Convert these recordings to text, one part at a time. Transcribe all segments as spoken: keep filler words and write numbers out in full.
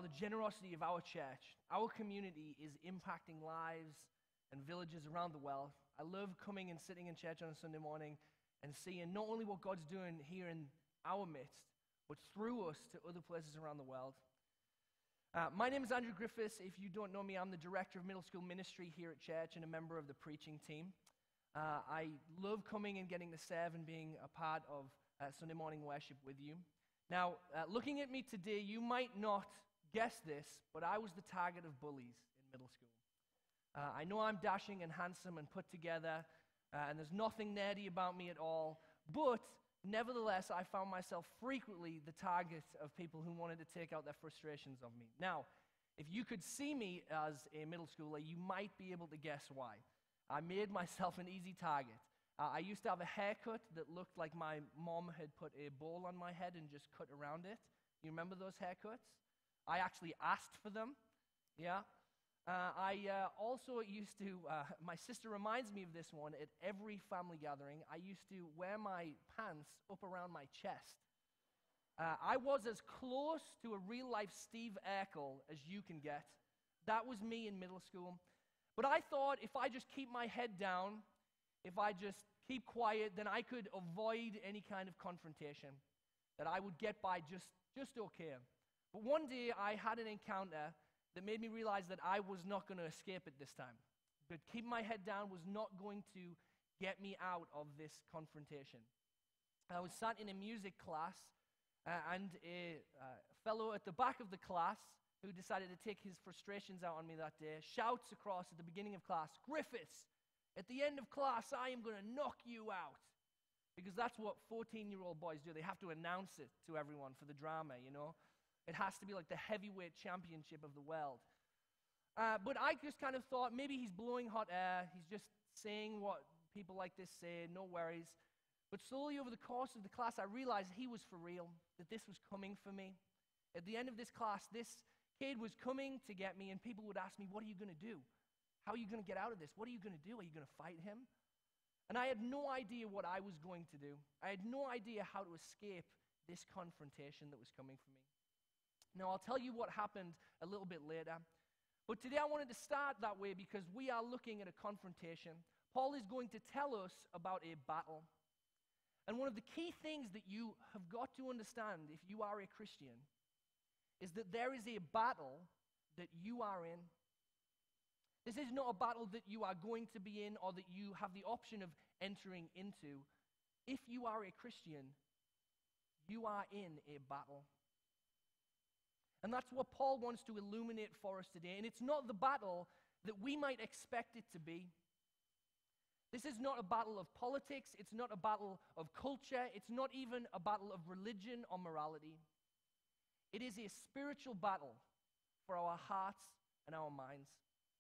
about the generosity of our church. Our community is impacting lives and villages around the world. I love coming and sitting in church on a Sunday morning and seeing not only what God's doing here in our midst, but through us to other places around the world. Uh, my name is Andrew Griffiths. If you don't know me, I'm the director of middle school ministry here at church and a member of the preaching team. Uh, I love coming and getting to serve and being a part of uh, Sunday morning worship with you. Now, uh, looking at me today, you might not guess this, but I was the target of bullies in middle school. Uh, I know I'm dashing and handsome and put together, uh, and there's nothing nerdy about me at all, but nevertheless, I found myself frequently the target of people who wanted to take out their frustrations on me. Now, if you could see me as a middle schooler, you might be able to guess why. I made myself an easy target. Uh, I used to have a haircut that looked like my mom had put a bowl on my head and just cut around it. You remember those haircuts? I actually asked for them. Yeah. Uh, I uh, also used to, uh, my sister reminds me of this one, at every family gathering, I used to wear my pants up around my chest. Uh, I was as close to a real-life Steve Urkel as you can get. That was me in middle school. But I thought if I just keep my head down, if I just keep quiet, then I could avoid any kind of confrontation, that I would get by just, just okay. But one day I had an encounter that made me realize that I was not going to escape it this time. But keeping my head down was not going to get me out of this confrontation. I was sat in a music class, uh, and a uh, fellow at the back of the class who decided to take his frustrations out on me that day shouts across at the beginning of class, "Griffiths, at the end of class, I am going to knock you out." Because that's what fourteen-year-old boys do. They have to announce it to everyone for the drama, you know. It has to be like the heavyweight championship of the world. Uh, but I just kind of thought maybe he's blowing hot air. He's just saying what people like this say, no worries. But slowly over the course of the class, I realized he was for real, that this was coming for me. At the end of this class, this kid was coming to get me, and people would ask me, "What are you going to do? How are you going to get out of this? What are you going to do? Are you going to fight him?" And I had no idea what I was going to do. I had no idea how to escape this confrontation that was coming for me. Now, I'll tell you what happened a little bit later. But today I wanted to start that way because we are looking at a confrontation. Paul is going to tell us about a battle. And one of the key things that you have got to understand if you are a Christian is that there is a battle that you are in. This is not a battle that you are going to be in or that you have the option of entering into. If you are a Christian, you are in a battle. And that's what Paul wants to illuminate for us today. And it's not the battle that we might expect it to be. This is not a battle of politics. It's not a battle of culture. It's not even a battle of religion or morality. It is a spiritual battle for our hearts and our minds.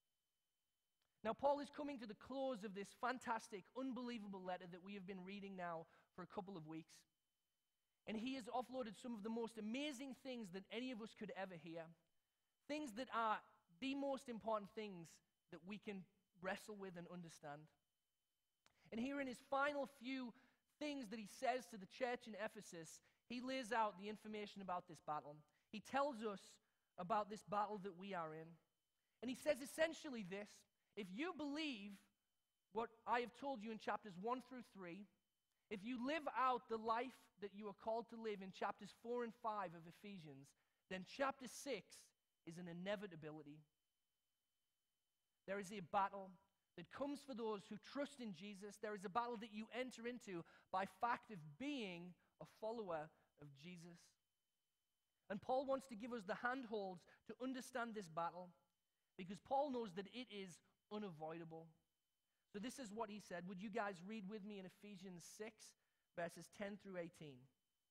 Now, Paul is coming to the close of this fantastic, unbelievable letter that we have been reading now for a couple of weeks. And he has offloaded some of the most amazing things that any of us could ever hear. Things that are the most important things that we can wrestle with and understand. And here in his final few things that he says to the church in Ephesus, he lays out the information about this battle. He tells us about this battle that we are in. And he says essentially this: if you believe what I have told you in chapters one through three, if you live out the life that you are called to live in chapters four and five of Ephesians, then chapter six is an inevitability. There is a battle that comes for those who trust in Jesus. There is a battle that you enter into by fact of being a follower of Jesus. And Paul wants to give us the handholds to understand this battle because Paul knows that it is unavoidable. So this is what he said. Would you guys read with me in Ephesians six, verses ten through eighteen?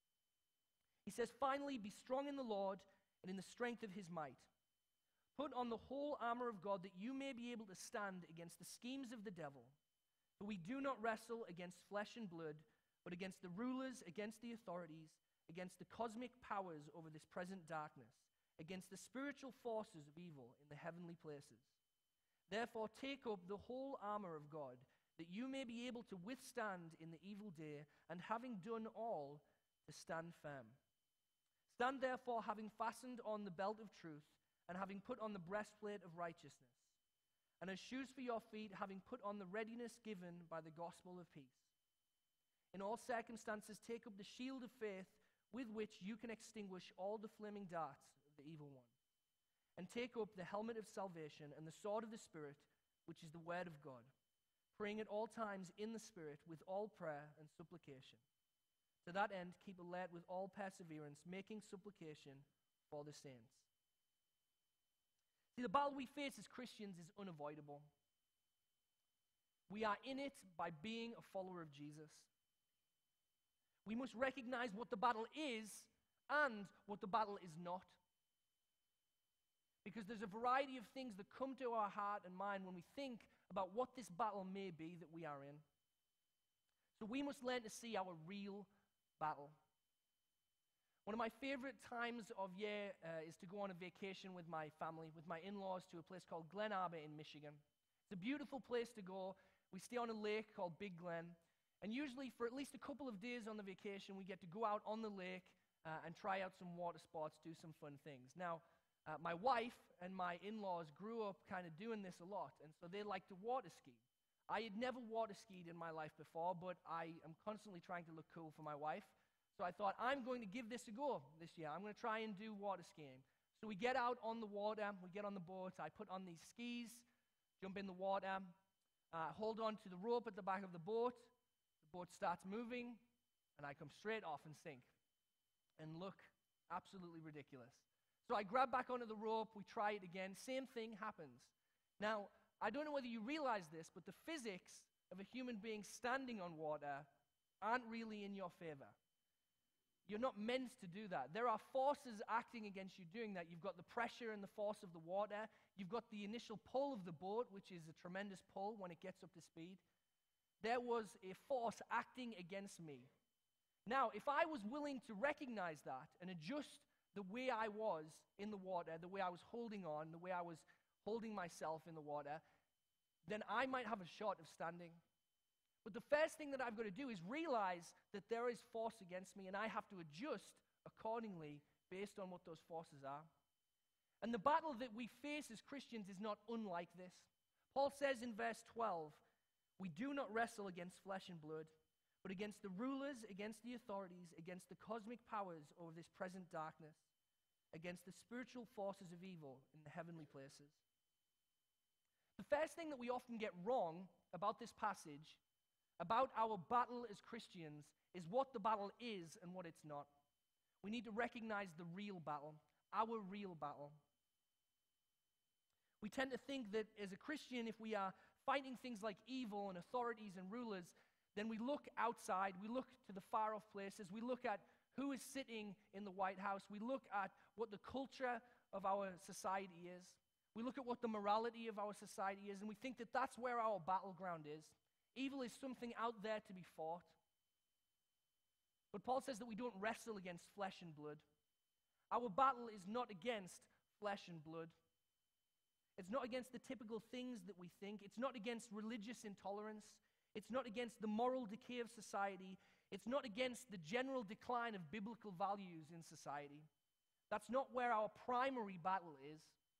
He says, "Finally, be strong in the Lord and in the strength of his might. Put on the whole armor of God that you may be able to stand against the schemes of the devil. For we do not wrestle against flesh and blood, but against the rulers, against the authorities, against the cosmic powers over this present darkness, against the spiritual forces of evil in the heavenly places. Therefore, take up the whole armor of God, that you may be able to withstand in the evil day, and having done all, to stand firm. Stand therefore, having fastened on the belt of truth, and having put on the breastplate of righteousness, and as shoes for your feet, having put on the readiness given by the gospel of peace. In all circumstances, take up the shield of faith, with which you can extinguish all the flaming darts of the evil one. And take up the helmet of salvation and the sword of the Spirit, which is the word of God, praying at all times in the Spirit with all prayer and supplication. To that end, keep alert with all perseverance, making supplication for the saints. See, the battle we face as Christians is unavoidable. We are in it by being a follower of Jesus. We must recognize what the battle is and what the battle is not. Because there's a variety of things that come to our heart and mind when we think about what this battle may be that we are in. So we must learn to see our real battle. One of my favorite times of year uh, is to go on a vacation with my family, with my in-laws, to a place called Glen Arbor in Michigan. It's a beautiful place to go. We stay on a lake called Big Glen. And usually for at least a couple of days on the vacation, we get to go out on the lake uh, and try out some water sports, do some fun things. Now, uh, my wife and my in-laws grew up kind of doing this a lot, and so they like to water ski. I had never water skied in my life before, but I am constantly trying to look cool for my wife. So I thought, I'm going to give this a go this year. I'm going to try and do water skiing. So we get out on the water, we get on the boat, I put on these skis, jump in the water, uh, hold on to the rope at the back of the boat. The boat starts moving, and I come straight off and sink and look absolutely ridiculous. So I grab back onto the rope, we try it again, same thing happens. Now, I don't know whether you realize this, but the physics of a human being standing on water aren't really in your favor. You're not meant to do that. There are forces acting against you doing that. You've got the pressure and the force of the water. You've got the initial pull of the boat, which is a tremendous pull when it gets up to speed. There was a force acting against me. Now, if I was willing to recognize that and adjust the way I was in the water, the way I was holding on, the way I was holding myself in the water, then I might have a shot of standing. But the first thing that I've got to do is realize that there is force against me, and I have to adjust accordingly based on what those forces are. And the battle that we face as Christians is not unlike this. Paul says in verse twelve, we do not wrestle against flesh and blood, but against the rulers, against the authorities, against the cosmic powers over this present darkness, against the spiritual forces of evil in the heavenly places. The first thing that we often get wrong about this passage, about our battle as Christians, is what the battle is and what it's not. We need to recognize the real battle, our real battle. We tend to think that as a Christian, if we are fighting things like evil and authorities and rulers, then we look outside, we look to the far-off places, we look at who is sitting in the White House, we look at what the culture of our society is, we look at what the morality of our society is, and we think that that's where our battleground is. Evil is something out there to be fought. But Paul says that we don't wrestle against flesh and blood. Our battle is not against flesh and blood. It's not against the typical things that we think. It's not against religious intolerance. It's not against the moral decay of society. It's not against the general decline of biblical values in society. That's not where our primary battle is,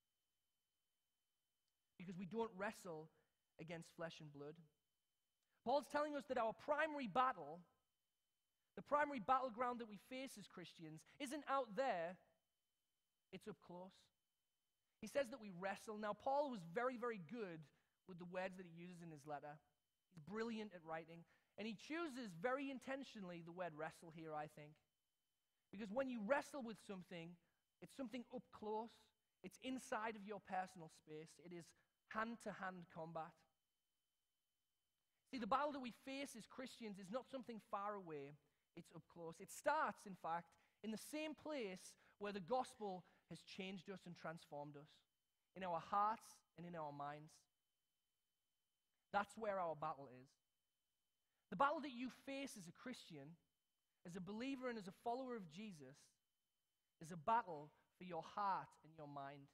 because we don't wrestle against flesh and blood. Paul's telling us that our primary battle, the primary battleground that we face as Christians, isn't out there, it's up close. He says that we wrestle. Now, Paul was very, very good with the words that he uses in his letter. He's brilliant at writing. And he chooses very intentionally the word wrestle here, I think. Because when you wrestle with something, it's something up close. It's inside of your personal space. It is hand-to-hand combat. See, the battle that we face as Christians is not something far away. It's up close. It starts, in fact, in the same place where the gospel has changed us and transformed us, in our hearts and in our minds. That's where our battle is. The battle that you face as a Christian, as a believer and as a follower of Jesus, is a battle for your heart and your mind.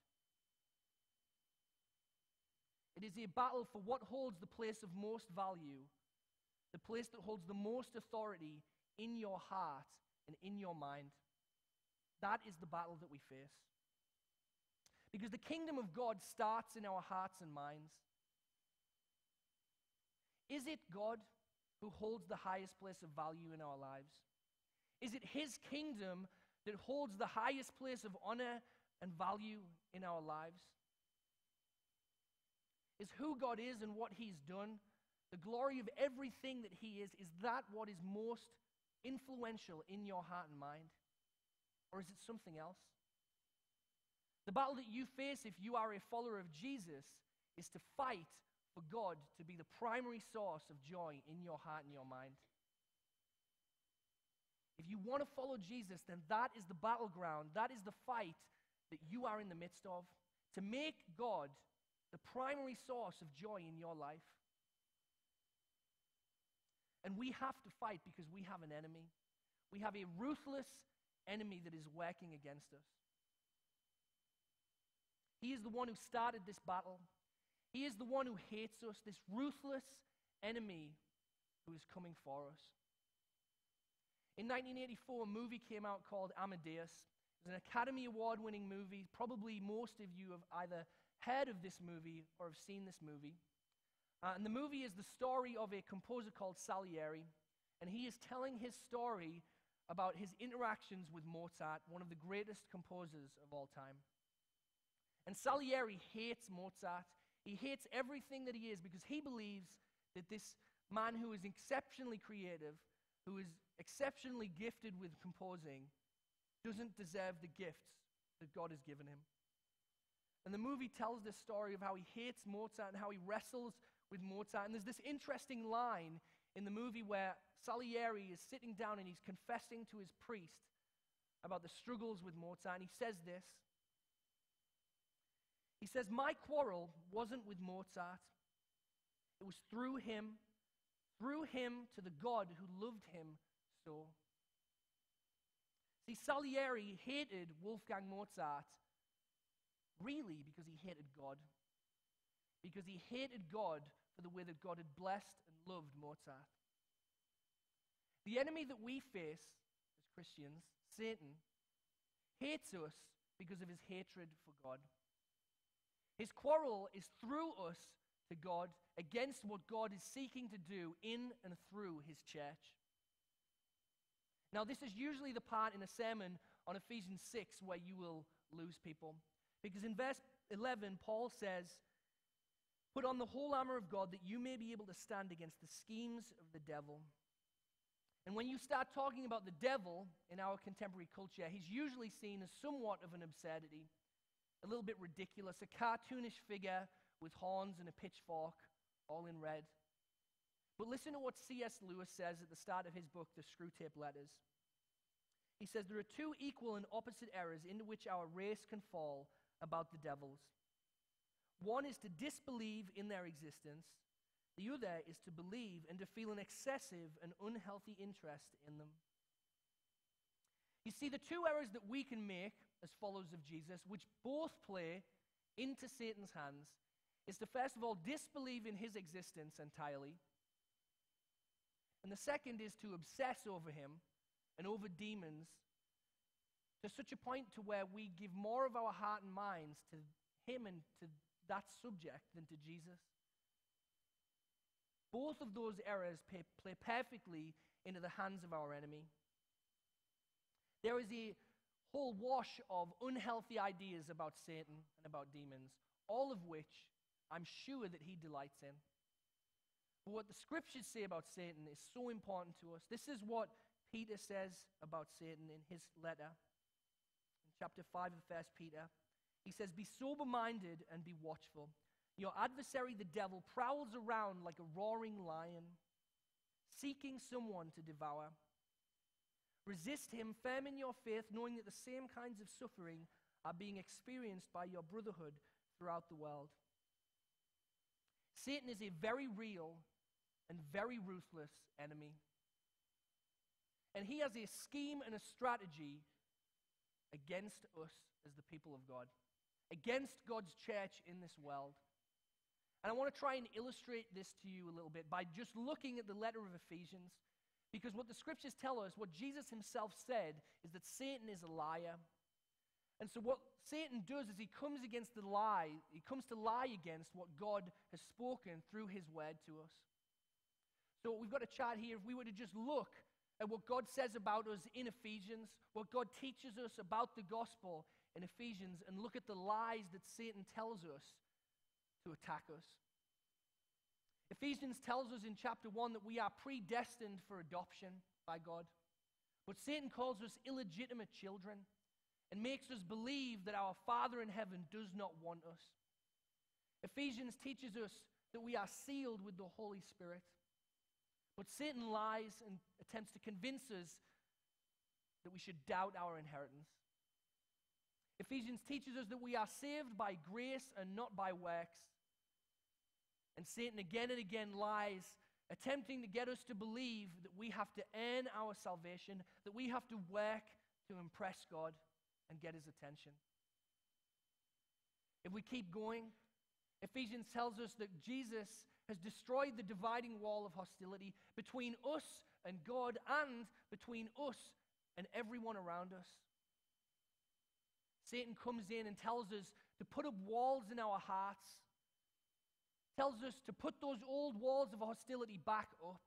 It is a battle for what holds the place of most value, the place that holds the most authority in your heart and in your mind. That is the battle that we face. Because the kingdom of God starts in our hearts and minds. Is it God who holds the highest place of value in our lives? Is it his kingdom that holds the highest place of honor and value in our lives? Is who God is and what he's done, the glory of everything that he is, is that what is most influential in your heart and mind? Or is it something else? The battle that you face if you are a follower of Jesus is to fight for God to be the primary source of joy in your heart and your mind. If you want to follow Jesus, then that is the battleground, that is the fight that you are in the midst of, to make God the primary source of joy in your life. And we have to fight because we have an enemy. We have a ruthless enemy that is working against us. He is the one who started this battle. He is the one who hates us, this ruthless enemy who is coming for us. In nineteen eighty-four, a movie came out called Amadeus. It was an Academy Award-winning movie. Probably most of you have either heard of this movie or have seen this movie. Uh, and the movie is the story of a composer called Salieri, and he is telling his story about his interactions with Mozart, one of the greatest composers of all time. And Salieri hates Mozart. He hates everything that he is because he believes that this man who is exceptionally creative, who is exceptionally gifted with composing, doesn't deserve the gifts that God has given him. And the movie tells this story of how he hates Mozart and how he wrestles with Mozart. And there's this interesting line in the movie where Salieri is sitting down and he's confessing to his priest about the struggles with Mozart. And he says this. He says, "My quarrel wasn't with Mozart. It was through him, through him to the God who loved him so." See, Salieri hated Wolfgang Mozart really because he hated God. Because he hated God for the way that God had blessed and loved Mozart. The enemy that we face as Christians, Satan, hates us because of his hatred for God. His quarrel is through us to God against what God is seeking to do in and through his church. Now, this is usually the part in a sermon on Ephesians six where you will lose people. Because in verse eleven, Paul says, "Put on the whole armor of God that you may be able to stand against the schemes of the devil." And when you start talking about the devil in our contemporary culture, he's usually seen as somewhat of an absurdity, a little bit ridiculous, a cartoonish figure with horns and a pitchfork, all in red. But listen to what C S Lewis says at the start of his book, The Screwtape Letters. He says, "There are two equal and opposite errors into which our race can fall about the devils. One is to disbelieve in their existence. The other is to believe and to feel an excessive and unhealthy interest in them." You see, the two errors that we can make as followers of Jesus, which both play into Satan's hands, is to first of all disbelieve in his existence entirely. And the second is to obsess over him and over demons to such a point to where we give more of our heart and minds to him and to that subject than to Jesus. Both of those errors play, play perfectly into the hands of our enemy. There is a whole wash of unhealthy ideas about Satan and about demons, all of which I'm sure that he delights in. But what the scriptures say about Satan is so important to us. This is what Peter says about Satan in his letter. In chapter five of First Peter, he says, "Be sober-minded and be watchful. Your adversary, the devil, prowls around like a roaring lion, seeking someone to devour. Resist him, firm in your faith, knowing that the same kinds of suffering are being experienced by your brotherhood throughout the world." Satan is a very real and very ruthless enemy. And he has a scheme and a strategy against us as the people of God, against God's church in this world. And I want to try and illustrate this to you a little bit by just looking at the letter of Ephesians, Because what the scriptures tell us, what Jesus himself said, is that Satan is a liar. And so what Satan does is he comes against the lie, he comes to lie against what God has spoken through his word to us. So we've got a chart here. If we were to just look at what God says about us in Ephesians, what God teaches us about the gospel in Ephesians, and look at the lies that Satan tells us to attack us. Ephesians tells us in chapter one that we are predestined for adoption by God. But Satan calls us illegitimate children and makes us believe that our Father in heaven does not want us. Ephesians teaches us that we are sealed with the Holy Spirit. But Satan lies and attempts to convince us that we should doubt our inheritance. Ephesians teaches us that we are saved by grace and not by works. And Satan again and again lies, attempting to get us to believe that we have to earn our salvation, that we have to work to impress God and get his attention. If we keep going, Ephesians tells us that Jesus has destroyed the dividing wall of hostility between us and God and between us and everyone around us. Satan comes in and tells us to put up walls in our hearts, tells us to put those old walls of hostility back up.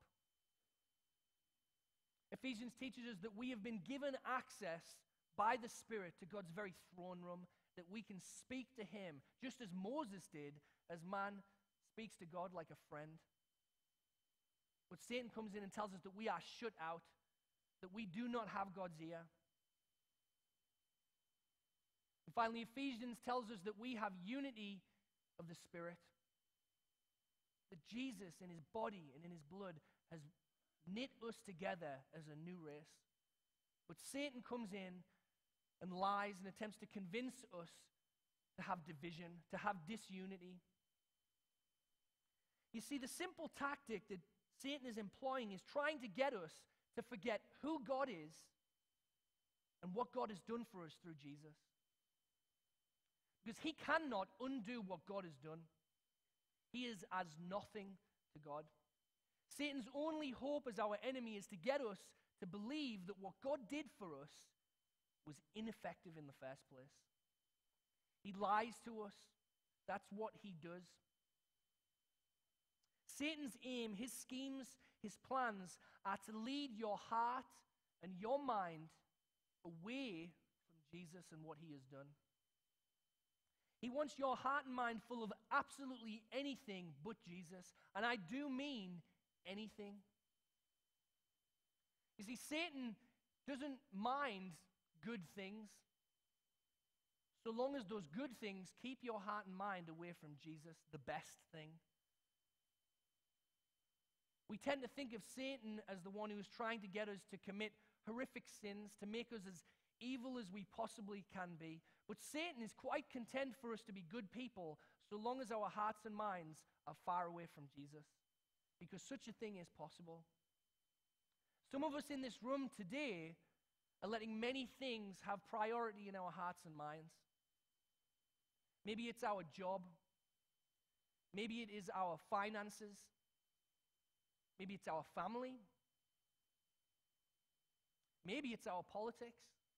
Ephesians teaches us that we have been given access by the Spirit to God's very throne room, that we can speak to him, just as Moses did, as man speaks to God like a friend. But Satan comes in and tells us that we are shut out, that we do not have God's ear. And finally, Ephesians tells us that we have unity of the Spirit, that Jesus in his body and in his blood has knit us together as a new race. But Satan comes in and lies and attempts to convince us to have division, to have disunity. You see, the simple tactic that Satan is employing is trying to get us to forget who God is and what God has done for us through Jesus. Because he cannot undo what God has done. He is as nothing to God. Satan's only hope as our enemy is to get us to believe that what God did for us was ineffective in the first place. He lies to us. That's what he does. Satan's aim, his schemes, his plans are to lead your heart and your mind away from Jesus and what he has done. He wants your heart and mind full of absolutely anything but Jesus. And I do mean anything. You see, Satan doesn't mind good things, so long as those good things keep your heart and mind away from Jesus, the best thing. We tend to think of Satan as the one who is trying to get us to commit horrific sins, to make us as evil as we possibly can be. But Satan is quite content for us to be good people so long as our hearts and minds are far away from Jesus, because such a thing is possible. Some of us in this room today are letting many things have priority in our hearts and minds. Maybe it's our job. Maybe it is our finances. Maybe it's our family. Maybe it's our politics.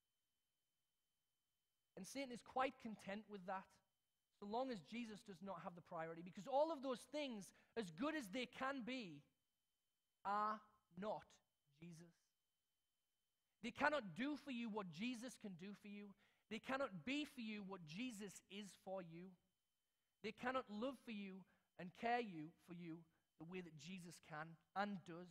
And Satan is quite content with that, so long as Jesus does not have the priority, because all of those things, as good as they can be, are not Jesus. They cannot do for you what Jesus can do for you. They cannot be for you what Jesus is for you. They cannot love for you and care you for you the way that Jesus can and does.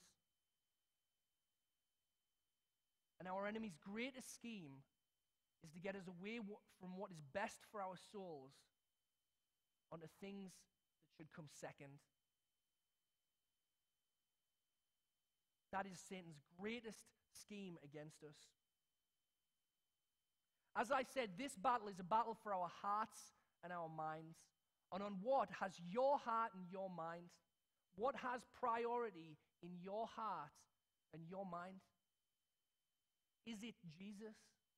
And our enemy's greatest scheme is to get us away from what is best for our souls onto things that should come second. That is Satan's greatest scheme against us. As I said, this battle is a battle for our hearts and our minds. And on what has your heart and your mind? What has priority in your heart and your mind? Is it Jesus?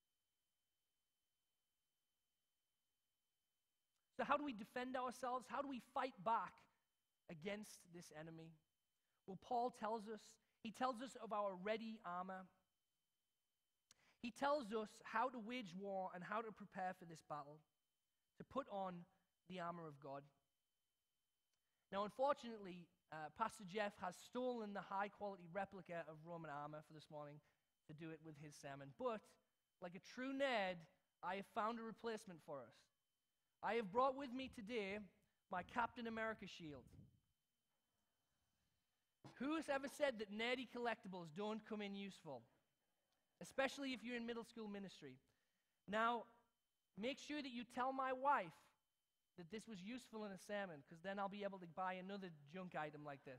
So how do we defend ourselves? How do we fight back against this enemy? Well, Paul tells us He tells us of our ready armor. He tells us how to wage war and how to prepare for this battle, to put on the armor of God. Now, unfortunately, uh, Pastor Jeff has stolen the high-quality replica of Roman armor for this morning to do it with his sermon. But, like a true nerd, I have found a replacement for us. I have brought with me today my Captain America shield. Who's ever said that nerdy collectibles don't come in useful? Especially if you're in middle school ministry. Now, make sure that you tell my wife that this was useful in a sermon, because then I'll be able to buy another junk item like this.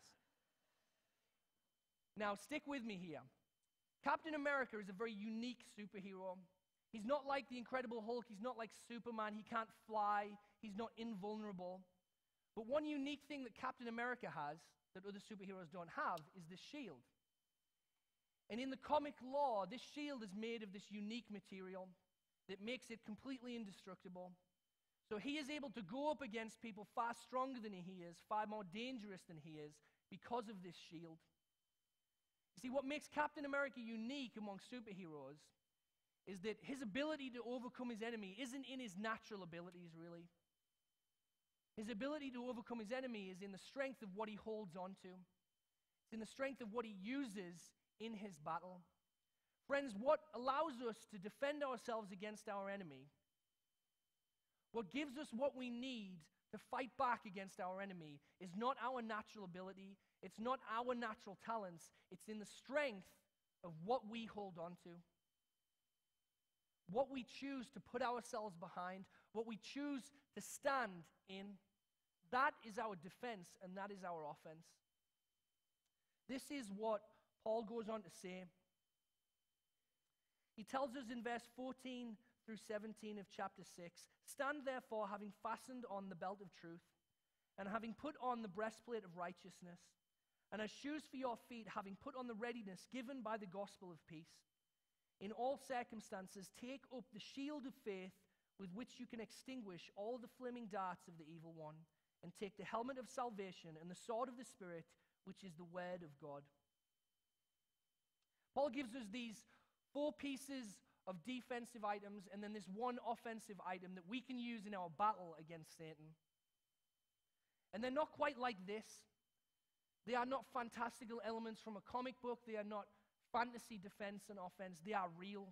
Now, stick with me here. Captain America is a very unique superhero. He's not like the Incredible Hulk. He's not like Superman. He can't fly. He's not invulnerable. But one unique thing that Captain America has that other superheroes don't have is this shield. And in the comic lore, this shield is made of this unique material that makes it completely indestructible. So he is able to go up against people far stronger than he is, far more dangerous than he is, because of this shield. You see, what makes Captain America unique among superheroes is that his ability to overcome his enemy isn't in his natural abilities, really. His ability to overcome his enemy is in the strength of what he holds on to. It's in the strength of what he uses in his battle. Friends, what allows us to defend ourselves against our enemy, what gives us what we need to fight back against our enemy, is not our natural ability, it's not our natural talents, it's in the strength of what we hold on to. What we choose to put ourselves behind, what we choose to stand in, that is our defense and that is our offense. This is what Paul goes on to say. He tells us in verse fourteen through seventeen of chapter six, "Stand therefore, having fastened on the belt of truth, and having put on the breastplate of righteousness, and as shoes for your feet, having put on the readiness given by the gospel of peace. In all circumstances, take up the shield of faith with which you can extinguish all the flaming darts of the evil one, and take the helmet of salvation and the sword of the Spirit, which is the word of God." Paul gives us these four pieces of defensive items and then this one offensive item that we can use in our battle against Satan. And they're not quite like this. They are not fantastical elements from a comic book. They are not fantasy defense and offense. They are real.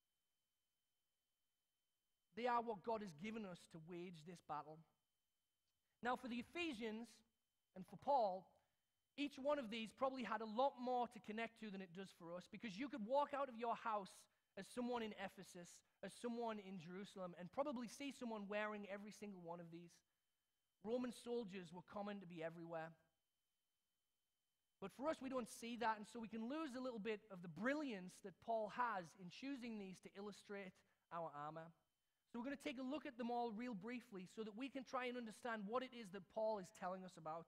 They are what God has given us to wage this battle. Now, for the Ephesians and for Paul, each one of these probably had a lot more to connect to than it does for us, because you could walk out of your house as someone in Ephesus, as someone in Jerusalem, and probably see someone wearing every single one of these. Roman soldiers were common to be everywhere. But for us, we don't see that, and so we can lose a little bit of the brilliance that Paul has in choosing these to illustrate our armor. So we're going to take a look at them all real briefly so that we can try and understand what it is that Paul is telling us about.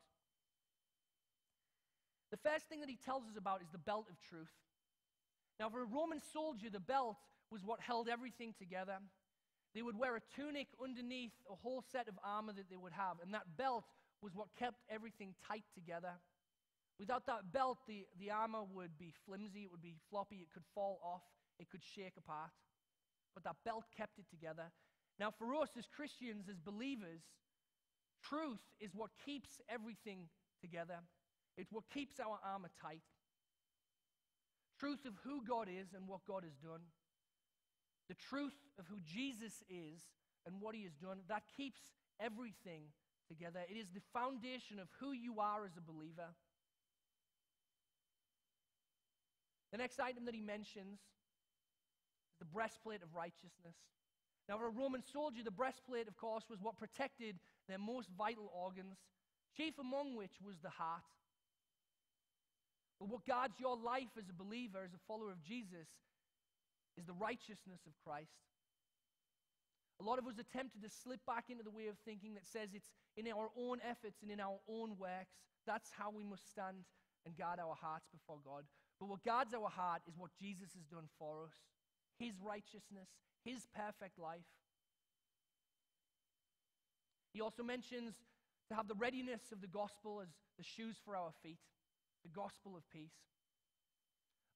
The first thing that he tells us about is the belt of truth. Now, for a Roman soldier, the belt was what held everything together. They would wear a tunic underneath a whole set of armor that they would have, and that belt was what kept everything tight together. Without that belt, the, the armor would be flimsy, it would be floppy, it could fall off, it could shake apart. But that belt kept it together. Now, for us as Christians, as believers, truth is what keeps everything together. It's what keeps our armor tight. Truth of who God is and what God has done. The truth of who Jesus is and what he has done, that keeps everything together. It is the foundation of who you are as a believer. The next item that he mentions is the breastplate of righteousness. Now, for a Roman soldier, the breastplate, of course, was what protected their most vital organs, chief among which was the heart. But what guards your life as a believer, as a follower of Jesus, is the righteousness of Christ. A lot of us are tempted to slip back into the way of thinking that says it's in our own efforts and in our own works. That's how we must stand and guard our hearts before God. But what guards our heart is what Jesus has done for us. His righteousness, his perfect life. He also mentions to have the readiness of the gospel as the shoes for our feet. The gospel of peace.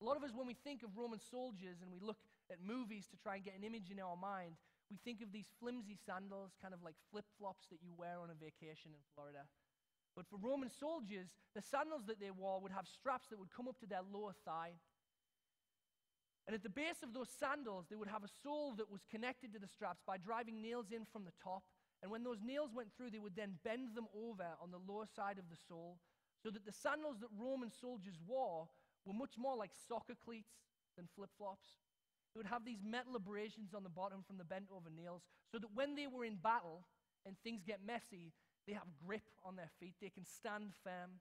A lot of us, when we think of Roman soldiers and we look at movies to try and get an image in our mind, we think of these flimsy sandals, kind of like flip-flops that you wear on a vacation in Florida. But for Roman soldiers, the sandals that they wore would have straps that would come up to their lower thigh. And at the base of those sandals, they would have a sole that was connected to the straps by driving nails in from the top. And when those nails went through, they would then bend them over on the lower side of the sole, so that the sandals that Roman soldiers wore were much more like soccer cleats than flip-flops. They would have these metal abrasions on the bottom from the bent over nails, so that when they were in battle and things get messy, they have grip on their feet. They can stand firm.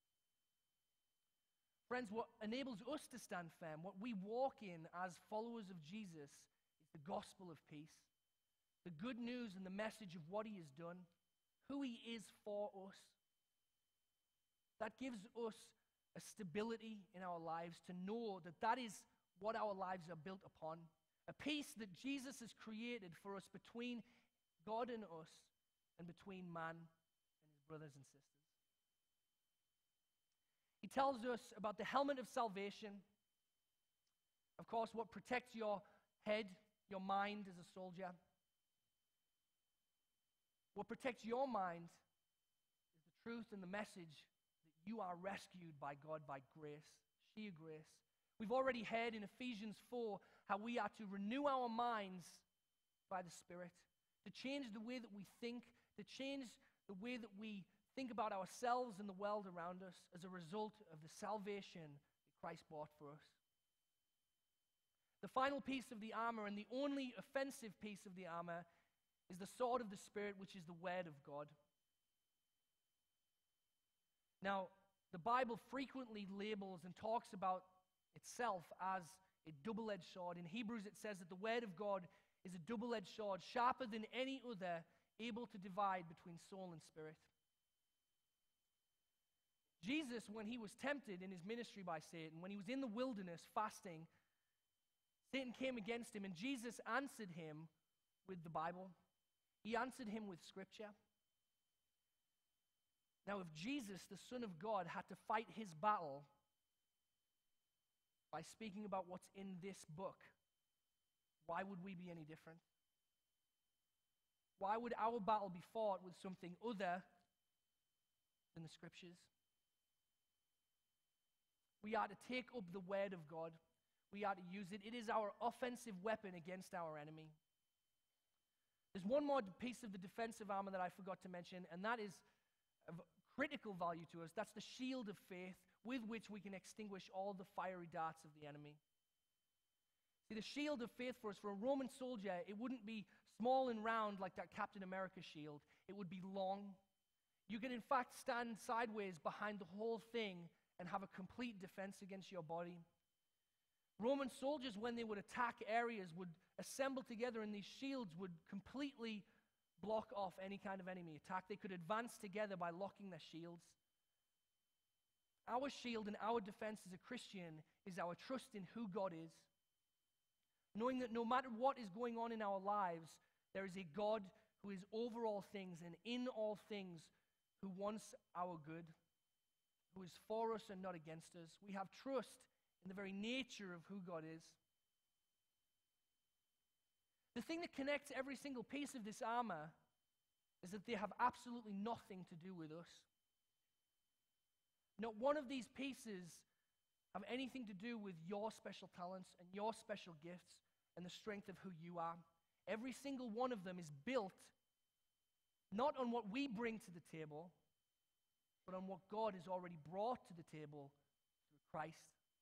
Friends, what enables us to stand firm, what we walk in as followers of Jesus, is the gospel of peace. The good news and the message of what he has done, who he is for us. That gives us a stability in our lives to know that that is what our lives are built upon. A peace that Jesus has created for us between God and us, and between man and his brothers and sisters. He tells us about the helmet of salvation. Of course, what protects your head, your mind as a soldier. What protects your mind is the truth and the message that you are rescued by God by grace, sheer grace. We've already heard in Ephesians four how we are to renew our minds by the Spirit, to change the way that we think, to change the way that we think about ourselves and the world around us as a result of the salvation that Christ bought for us. The final piece of the armor, and the only offensive piece of the armor, is the sword of the Spirit, which is the word of God. Now, the Bible frequently labels and talks about itself as a double-edged sword. In Hebrews, it says that the word of God is a double-edged sword, sharper than any other, able to divide between soul and spirit. Jesus, when he was tempted in his ministry by Satan, when he was in the wilderness fasting, Satan came against him, and Jesus answered him with the Bible. He answered him with Scripture. Now, if Jesus, the Son of God, had to fight his battle by speaking about what's in this book, why would we be any different? Why would our battle be fought with something other than the Scriptures? We are to take up the word of God. We are to use it. It is our offensive weapon against our enemy. There's one more piece of the defensive armor that I forgot to mention, and that is of critical value to us. That's the shield of faith with which we can extinguish all the fiery darts of the enemy. See, the shield of faith for us, for a Roman soldier, it wouldn't be small and round like that Captain America shield. It would be long. You can, in fact, stand sideways behind the whole thing and have a complete defense against your body. Roman soldiers, when they would attack areas, would assemble together, and these shields would completely block off any kind of enemy attack. They could advance together by locking their shields. Our shield and our defense as a Christian is our trust in who God is. Knowing that no matter what is going on in our lives, there is a God who is over all things and in all things, who wants our good, who is for us and not against us. We have trust in the very nature of who God is. The thing that connects every single piece of this armor is that they have absolutely nothing to do with us. Not one of these pieces have anything to do with your special talents and your special gifts and the strength of who you are. Every single one of them is built not on what we bring to the table, but on what God has already brought to the table through Christ.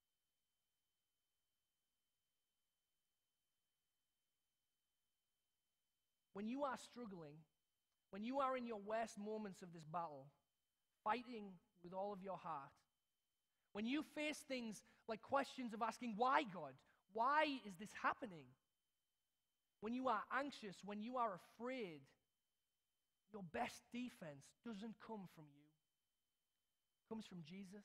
When you are struggling, when you are in your worst moments of this battle, fighting with all of your heart, when you face things like questions of asking, why, God? Why is this happening? When you are anxious, when you are afraid, your best defense doesn't come from you. It comes from Jesus.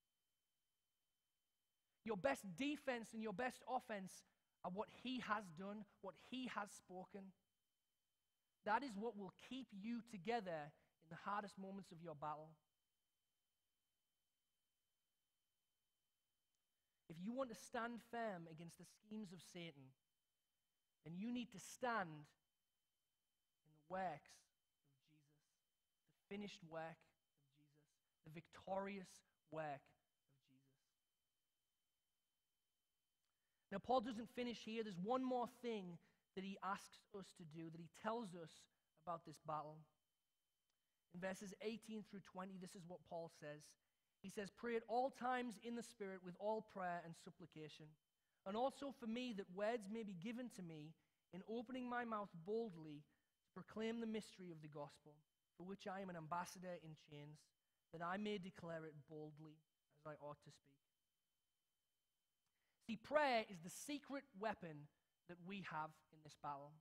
Your best defense and your best offense are what he has done, what he has spoken. That is what will keep you together in the hardest moments of your battle. If you want to stand firm against the schemes of Satan, then you need to stand in the works of Jesus, the finished work of Jesus, the victorious work of Jesus. Now, Paul doesn't finish here. There's one more thing that he asks us to do, that he tells us about this battle. In verses eighteen through twenty, this is what Paul says. He says, "Pray at all times in the Spirit with all prayer and supplication. And also for me, that words may be given to me in opening my mouth boldly to proclaim the mystery of the gospel, for which I am an ambassador in chains, that I may declare it boldly as I ought to speak." See, prayer is the secret weapon that we have in this battle.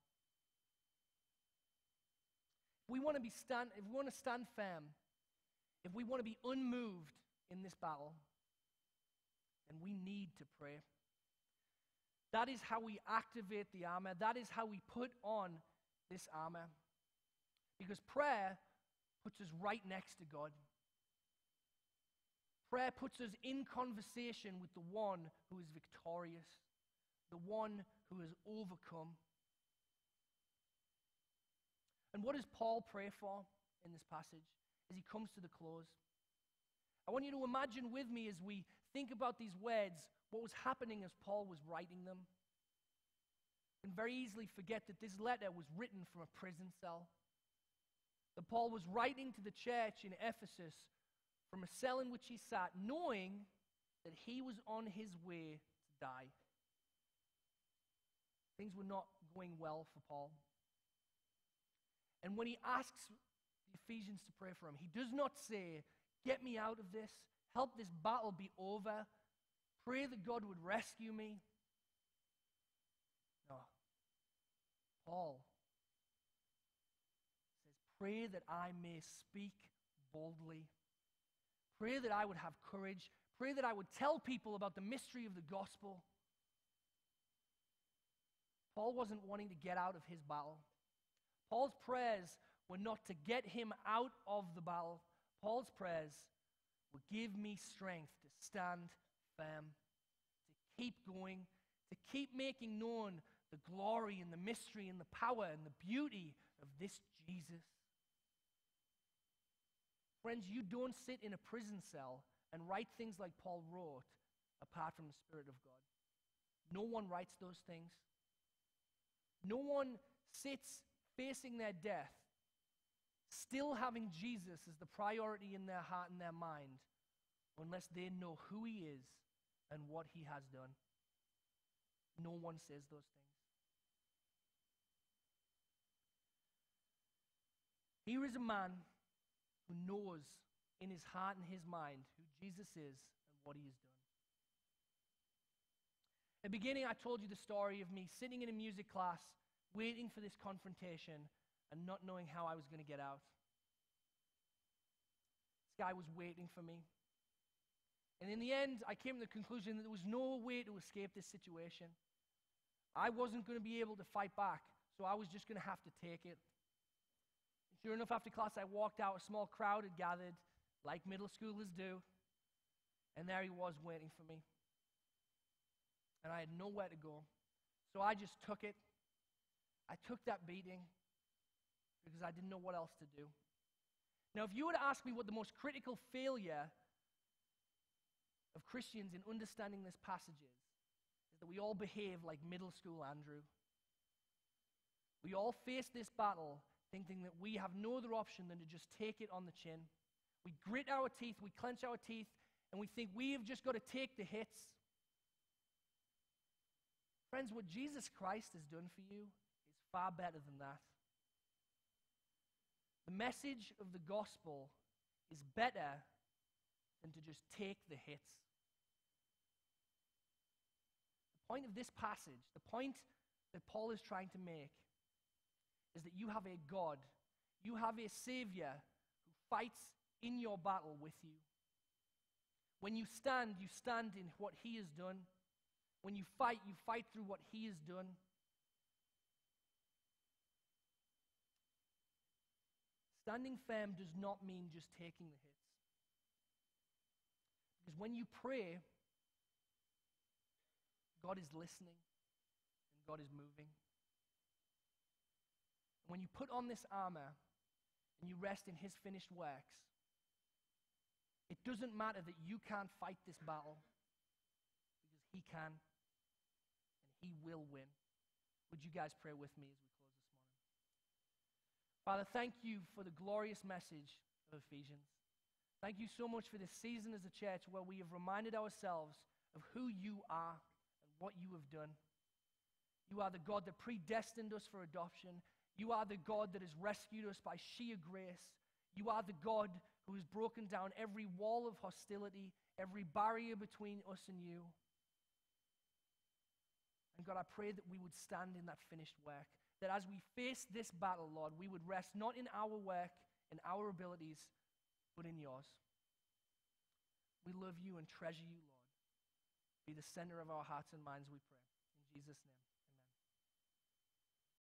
If we want to be stand, if we want to stand firm, if we want to be unmoved in this battle, then we need to pray. That is how we activate the armor. That is how we put on this armor. Because prayer puts us right next to God. Prayer puts us in conversation with the one who is victorious, the one who has overcome. And what does Paul pray for in this passage as he comes to the close? I want you to imagine with me as we think about these words, what was happening as Paul was writing them. You can very easily forget that this letter was written from a prison cell. That Paul was writing to the church in Ephesus from a cell in which he sat, knowing that he was on his way to die. Things were not going well for Paul. And when he asks the Ephesians to pray for him, he does not say, "Get me out of this, help this battle be over, pray that God would rescue me." No. Paul says, "Pray that I may speak boldly. Pray that I would have courage. Pray that I would tell people about the mystery of the gospel." Paul wasn't wanting to get out of his battle. Paul's prayers were not to get him out of the battle. Paul's prayers were, "Give me strength to stand firm, to keep going, to keep making known the glory and the mystery and the power and the beauty of this Jesus." Friends, you don't sit in a prison cell and write things like Paul wrote apart from the Spirit of God. No one writes those things. No one sits facing their death, still having Jesus as the priority in their heart and their mind, unless they know who he is and what he has done. No one says those things. Here is a man who knows in his heart and his mind who Jesus is and what he has done. At the beginning, I told you the story of me sitting in a music class, waiting for this confrontation and not knowing how I was going to get out. This guy was waiting for me. And in the end, I came to the conclusion that there was no way to escape this situation. I wasn't going to be able to fight back, so I was just going to have to take it. Sure enough, after class, I walked out. A small crowd had gathered, like middle schoolers do. And there he was waiting for me. And I had nowhere to go. So I just took it. I took that beating because I didn't know what else to do. Now, if you were to ask me what the most critical failure of Christians in understanding this passage is, is that we all behave like middle school Andrew. We all face this battle thinking that we have no other option than to just take it on the chin. We grit our teeth, we clench our teeth, and we think we have just got to take the hits. Friends, what Jesus Christ has done for you is far better than that. The message of the gospel is better than to just take the hits. The point of this passage, the point that Paul is trying to make, is that you have a God, you have a Savior who fights in your battle with you. When you stand, you stand in what he has done. When you fight, you fight through what he has done. Standing firm does not mean just taking the hits. Because when you pray, God is listening and God is moving. When you put on this armor and you rest in his finished works, it doesn't matter that you can't fight this battle, because he can and he will win. Would you guys pray with me as we close this morning? Father, thank you for the glorious message of Ephesians. Thank you so much for this season as a church where we have reminded ourselves of who you are and what you have done. You are the God that predestined us for adoption. You are the God that has rescued us by sheer grace. You are the God who has broken down every wall of hostility, every barrier between us and you. And God, I pray that we would stand in that finished work, that as we face this battle, Lord, we would rest not in our work and our abilities, but in yours. We love you and treasure you, Lord. Be the center of our hearts and minds, we pray. In Jesus' name.